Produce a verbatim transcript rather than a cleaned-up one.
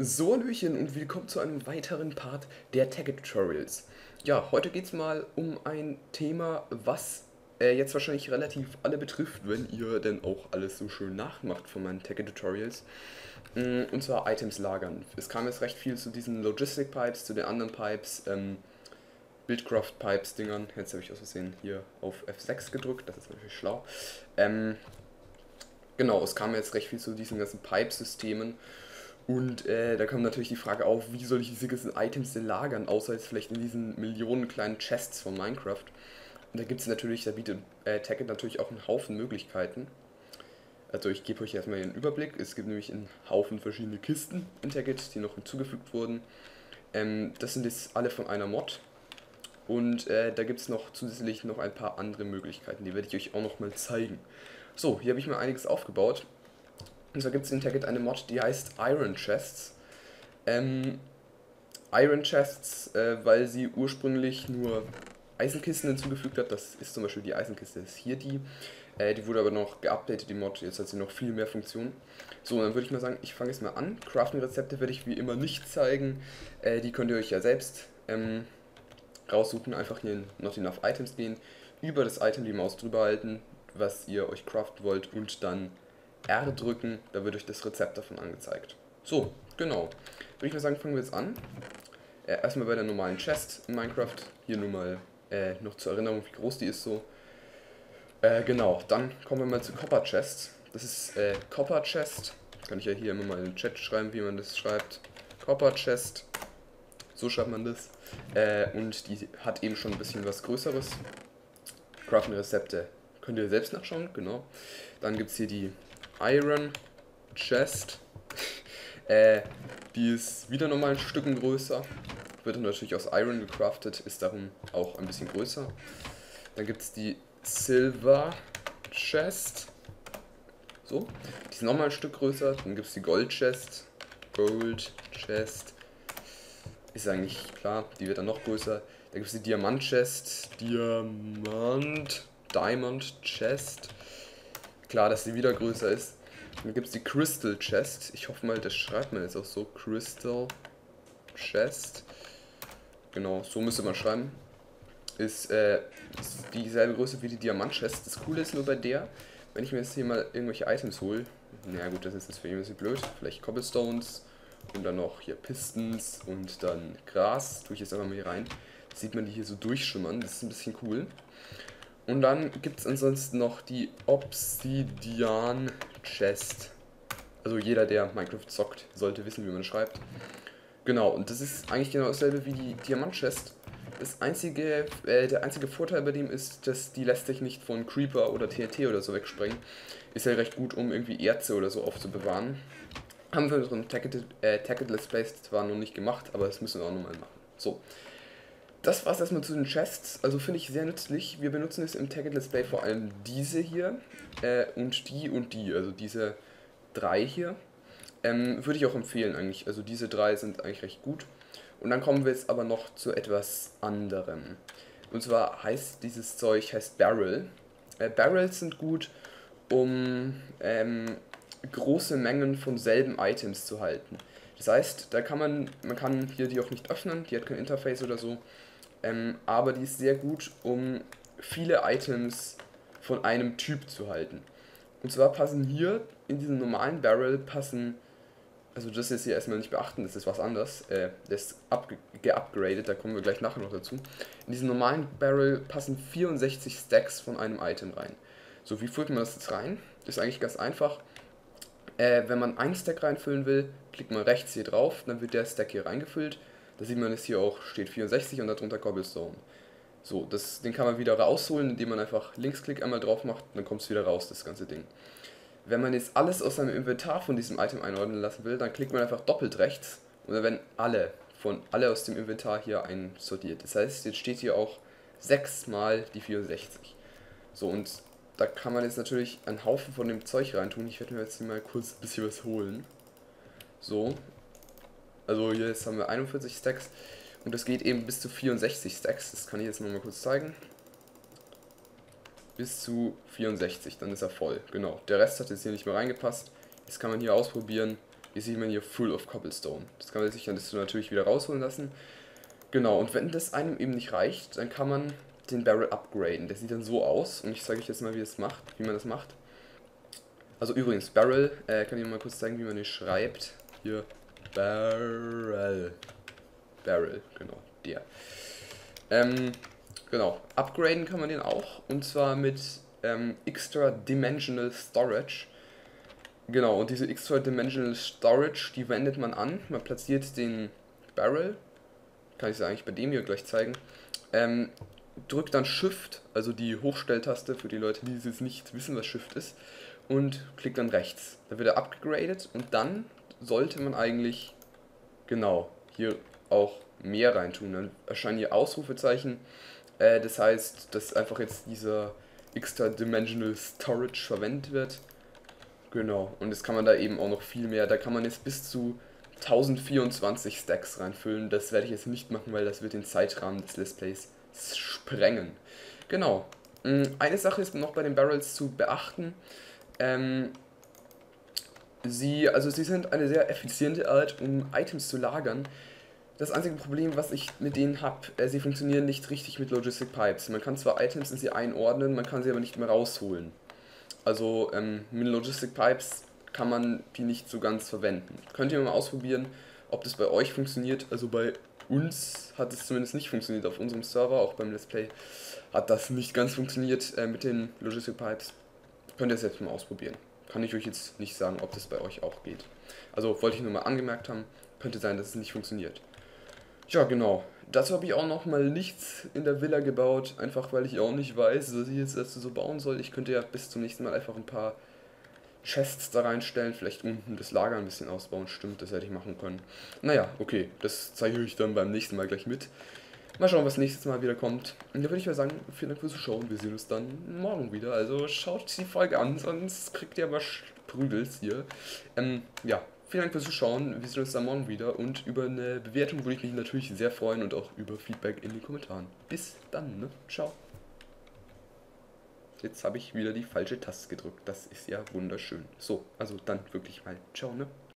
So, Hallöchen und willkommen zu einem weiteren Part der Tag-Tutorials. Ja, heute geht es mal um ein Thema, was äh, jetzt wahrscheinlich relativ alle betrifft, wenn ihr denn auch alles so schön nachmacht von meinen Tag-Tutorials. Mm, Und zwar Items lagern. Es kam jetzt recht viel zu diesen Logistic Pipes, zu den anderen Pipes, ähm, Buildcraft Pipes Dingern. Jetzt habe ich aus Versehen hier auf F sechs gedrückt, das ist natürlich schlau. Ähm, genau, es kam jetzt recht viel zu diesen ganzen Pipe-Systemen. Und äh, da kommt natürlich die Frage auf, wie soll ich diese ganzen Items denn lagern, außer jetzt vielleicht in diesen Millionen kleinen Chests von Minecraft. Und da gibt es natürlich, da bietet äh, Tacket natürlich auch einen Haufen Möglichkeiten. Also ich gebe euch erstmal hier einen Überblick. Es gibt nämlich einen Haufen verschiedene Kisten in Tacket, die noch hinzugefügt wurden. Ähm, das sind jetzt alle von einer Mod. Und äh, da gibt es noch zusätzlich noch ein paar andere Möglichkeiten, die werde ich euch auch noch mal zeigen. So, hier habe ich mir einiges aufgebaut. Und zwar gibt es in Tacket eine Mod, die heißt Iron Chests. Ähm, Iron Chests, äh, weil sie ursprünglich nur Eisenkisten hinzugefügt hat. Das ist zum Beispiel die Eisenkiste, das ist hier die. Äh, die wurde aber noch geupdatet, die Mod. Jetzt hat sie noch viel mehr Funktionen. So, dann würde ich mal sagen, ich fange jetzt mal an. Crafting-Rezepte werde ich wie immer nicht zeigen. Äh, die könnt ihr euch ja selbst ähm, raussuchen. Einfach hier in Not Enough Items gehen. Über das Item die Maus drüber halten, was ihr euch craften wollt. Und dann R drücken. Da wird euch das Rezept davon angezeigt. So, genau. Würde ich mal sagen, fangen wir jetzt an. Äh, erstmal bei der normalen Chest in Minecraft. Hier nur mal äh, noch zur Erinnerung, wie groß die ist so. Äh, genau, dann kommen wir mal zu Copper Chest. Das ist äh, Copper Chest. Kann ich ja hier immer mal in den Chat schreiben, wie man das schreibt. Copper Chest. So schreibt man das. Äh, und die hat eben schon ein bisschen was Größeres. Crafting-Rezepte könnt ihr selbst nachschauen, genau. Dann gibt es hier die Iron Chest. äh, die ist wieder nochmal ein Stückchen größer. Wird natürlich aus Iron gecraftet, ist darum auch ein bisschen größer. Dann gibt es die Silver Chest. So, die ist nochmal ein Stück größer. Dann gibt es die Gold Chest. Gold Chest. Ist eigentlich klar, die wird dann noch größer. Dann gibt es die Diamant Chest. Diamant. Diamond Chest. Klar, dass sie wieder größer ist. Dann gibt es die Crystal Chest. Ich hoffe mal, das schreibt man jetzt auch so. Crystal Chest. Genau, so müsste man schreiben. Ist, äh, ist dieselbe Größe wie die Diamant Chest. Das Coole ist nur bei der, wenn ich mir jetzt hier mal irgendwelche Items hole. Na gut, das ist jetzt für ihn ein bisschen blöd. Vielleicht Cobblestones und dann noch hier Pistons und dann Gras. Tue ich jetzt einfach mal hier rein. Da sieht man die hier so durchschimmern. Das ist ein bisschen cool. Und dann gibt es ansonsten noch die Obsidian Chest. Also jeder, der Minecraft zockt, sollte wissen, wie man schreibt. Genau, und das ist eigentlich genau dasselbe wie die Diamant Chest. Das einzige, äh, der einzige Vorteil bei dem ist, dass die lässt sich nicht von Creeper oder T N T oder so wegsprengen. Ist ja recht gut, um irgendwie Erze oder so aufzubewahren. Haben wir in unserem Tacket äh, Let's Plays zwar noch nicht gemacht, aber das müssen wir auch nochmal machen. So. Das war's erstmal zu den Chests, also finde ich sehr nützlich. Wir benutzen es im Tacket Let's Play vor allem diese hier äh, und die und die, also diese drei hier. Ähm, würde ich auch empfehlen eigentlich, also diese drei sind eigentlich recht gut. Und dann kommen wir jetzt aber noch zu etwas anderem. Und zwar heißt dieses Zeug heißt Barrel. Äh, Barrels sind gut, um ähm, große Mengen von selben Items zu halten. Das heißt, da kann man, man kann hier die auch nicht öffnen, die hat kein Interface oder so. Ähm, aber die ist sehr gut, um viele Items von einem Typ zu halten. Und zwar passen hier in diesem normalen Barrel passen, also das ist hier erstmal nicht beachten, das ist was anderes, äh, das ist geupgradet, da kommen wir gleich nachher noch dazu. In diesem normalen Barrel passen vierundsechzig Stacks von einem Item rein. So, wie füllt man das jetzt rein? Das ist eigentlich ganz einfach. Äh, wenn man einen Stack reinfüllen will, klickt man rechts hier drauf, dann wird der Stack hier reingefüllt. Da sieht man es hier auch, steht vierundsechzig und darunter Cobblestone. So, das, den kann man wieder rausholen, indem man einfach Linksklick einmal drauf macht, dann kommt es wieder raus, das ganze Ding. Wenn man jetzt alles aus seinem Inventar von diesem Item einordnen lassen will, dann klickt man einfach doppelt rechts und dann werden alle von alle aus dem Inventar hier einsortiert. Das heißt, jetzt steht hier auch sechs mal die vierundsechzig. So, und da kann man jetzt natürlich einen Haufen von dem Zeug reintun. Ich werde mir jetzt hier mal kurz ein bisschen was holen. So. Also hier jetzt haben wir einundvierzig Stacks. Und das geht eben bis zu vierundsechzig Stacks. Das kann ich jetzt nochmal kurz zeigen. Bis zu vierundsechzig, dann ist er voll. Genau. Der Rest hat jetzt hier nicht mehr reingepasst. Jetzt kann man hier ausprobieren, Hier sieht man hier Full of Cobblestone. Das kann man sich dann natürlich wieder rausholen lassen. Genau, und wenn das einem eben nicht reicht, dann kann man den Barrel upgraden. Der sieht dann so aus und ich zeige euch jetzt mal, wie, es macht, wie man das macht. Also übrigens, Barrel, äh, kann ich mal kurz zeigen, wie man den schreibt. Hier, Barrel. Barrel, genau, der. Ähm, genau, upgraden kann man den auch und zwar mit ähm, Extra Dimensional Storage. Genau, und diese Extra Dimensional Storage, die wendet man an. Man platziert den Barrel, kann ich es eigentlich bei dem hier gleich zeigen. Ähm, drückt dann Shift, also die Hochstelltaste für die Leute, die jetzt nicht wissen, was Shift ist, und klickt dann rechts. Dann wird er upgraded und dann sollte man eigentlich, genau, hier auch mehr reintun. Dann erscheinen hier Ausrufezeichen. Äh, das heißt, dass einfach jetzt dieser Extra Dimensional Storage verwendet wird. Genau, und jetzt kann man da eben auch noch viel mehr, da kann man jetzt bis zu tausendvierundzwanzig Stacks reinfüllen. Das werde ich jetzt nicht machen, weil das wird den Zeitrahmen des Let's Plays sprengen. Genau, eine Sache ist noch bei den Barrels zu beachten. Ähm, sie, also sie sind eine sehr effiziente Art, um Items zu lagern. Das einzige Problem, was ich mit denen habe, äh, sie funktionieren nicht richtig mit Logistic Pipes. Man kann zwar Items in sie einordnen, man kann sie aber nicht mehr rausholen. Also ähm, mit Logistic Pipes kann man die nicht so ganz verwenden. Könnt ihr mal ausprobieren, ob das bei euch funktioniert. Also bei uns hat es zumindest nicht funktioniert auf unserem Server, auch beim Let's Play hat das nicht ganz funktioniert äh, mit den Logistic Pipes. Könnt ihr es selbst mal ausprobieren. Kann ich euch jetzt nicht sagen, ob das bei euch auch geht. Also wollte ich nur mal angemerkt haben, könnte sein, dass es nicht funktioniert. Ja, genau. Dazu habe ich auch noch mal nichts in der Villa gebaut, einfach weil ich auch nicht weiß, was ich jetzt dazu so bauen soll. Ich könnte ja bis zum nächsten Mal einfach ein paar Chests da reinstellen, vielleicht unten das Lager ein bisschen ausbauen. Stimmt, das hätte ich machen können. Naja, okay, das zeige ich euch dann beim nächsten Mal gleich mit. Mal schauen, was nächstes Mal wieder kommt. Und da würde ich mal sagen, vielen Dank fürs Zuschauen. Wir sehen uns dann morgen wieder. Also schaut die Folge an, sonst kriegt ihr aber Prügels hier. Ähm, ja. Vielen Dank fürs Zuschauen, wir sehen uns dann morgen wieder und über eine Bewertung würde ich mich natürlich sehr freuen und auch über Feedback in den Kommentaren. Bis dann, ne? Ciao. Jetzt habe ich wieder die falsche Taste gedrückt, das ist ja wunderschön. So, also dann wirklich mal. Ciao, ne?